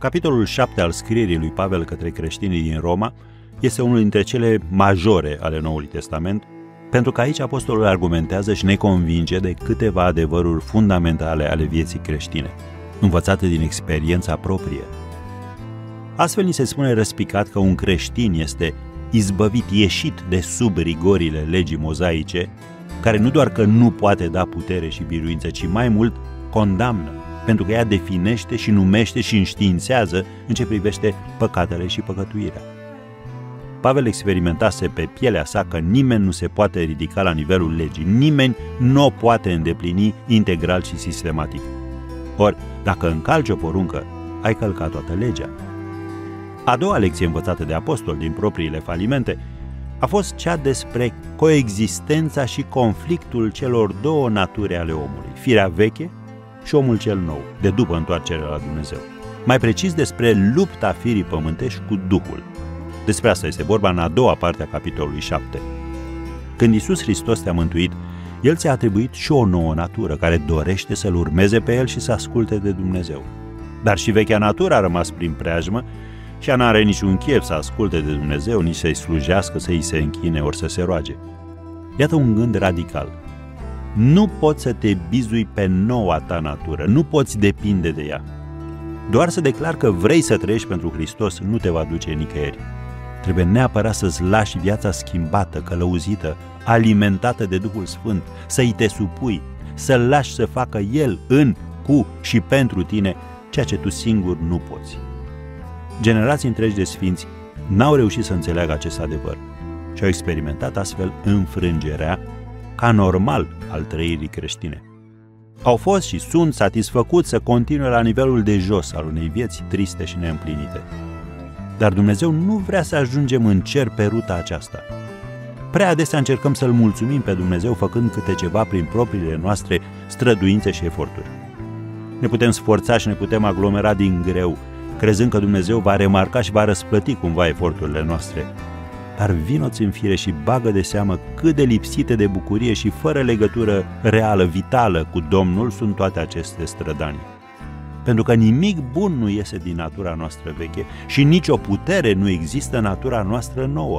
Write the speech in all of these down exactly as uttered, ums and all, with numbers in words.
Capitolul șapte al scrierii lui Pavel către creștinii din Roma este unul dintre cele majore ale Noului Testament, pentru că aici apostolul argumentează și ne convinge de câteva adevăruri fundamentale ale vieții creștine, învățate din experiența proprie. Astfel ni se spune răspicat că un creștin este izbăvit, ieșit de sub rigorile legii mozaice, care nu doar că nu poate da putere și biruință, ci mai mult condamnă, pentru că ea definește și numește și înștiințează în ce privește păcatele și păcătuirea. Pavel experimentase pe pielea sa că nimeni nu se poate ridica la nivelul legii, nimeni nu o poate îndeplini integral și sistematic. Ori, dacă încalci o poruncă, ai călcat toată legea. A doua lecție învățată de apostol din propriile falimente a fost cea despre coexistența și conflictul celor două naturi ale omului, firea veche și omul cel nou, de după întoarcerea la Dumnezeu. Mai precis despre lupta firii pământești cu Duhul. Despre asta este vorba în a doua parte a capitolului șapte. Când Iisus Hristos te-a mântuit, El ți-a atribuit și o nouă natură care dorește să-L urmeze pe El și să asculte de Dumnezeu. Dar și vechea natură a rămas prin preajmă și ea n-are niciun chef să asculte de Dumnezeu, nici să-i slujească, să-i se închine ori să se roage. Iată un gând radical. Nu poți să te bizui pe noua ta natură, nu poți depinde de ea. Doar să declar că vrei să trăiești pentru Hristos nu te va duce nicăieri. Trebuie neapărat să-ți lași viața schimbată, călăuzită, alimentată de Duhul Sfânt, să-i te supui, să-L lași să facă El în, cu și pentru tine ceea ce tu singur nu poți. Generații întregi de sfinți n-au reușit să înțeleagă acest adevăr și au experimentat astfel înfrângerea ca normal al trăirii creștine. Au fost și sunt satisfăcuți să continue la nivelul de jos al unei vieți triste și neîmplinite. Dar Dumnezeu nu vrea să ajungem în cer pe ruta aceasta. Prea adesea încercăm să-L mulțumim pe Dumnezeu făcând câte ceva prin propriile noastre străduințe și eforturi. Ne putem sforța și ne putem aglomera din greu, crezând că Dumnezeu va remarca și va răsplăti cumva eforturile noastre. Dar vino-ți în fire și bagă de seamă cât de lipsite de bucurie și fără legătură reală, vitală cu Domnul sunt toate aceste strădanii. Pentru că nimic bun nu iese din natura noastră veche și nicio putere nu există în natura noastră nouă.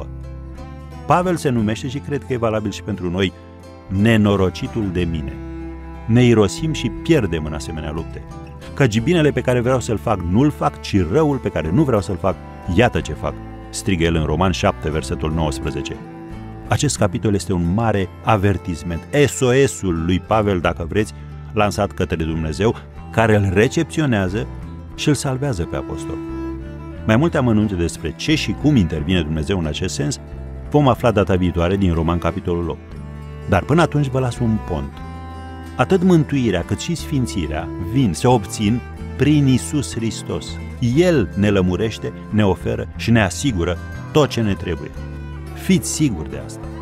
Pavel se numește, și cred că e valabil și pentru noi, nenorocitul de mine. Ne irosim și pierdem în asemenea lupte. Căci binele pe care vreau să-l fac nu-l fac, ci răul pe care nu vreau să-l fac, iată ce fac, strigă el în Roman șapte, versetul nouăsprezece. Acest capitol este un mare avertisment, S O S-ul lui Pavel, dacă vreți, lansat către Dumnezeu, care îl recepționează și îl salvează pe apostol. Mai multe amănunte despre ce și cum intervine Dumnezeu în acest sens vom afla data viitoare din Roman capitolul opt. Dar până atunci vă las un pont. Atât mântuirea cât și sfințirea vin, se obțin prin Iisus Hristos. El ne lămurește, ne oferă și ne asigură tot ce ne trebuie. Fiți siguri de asta.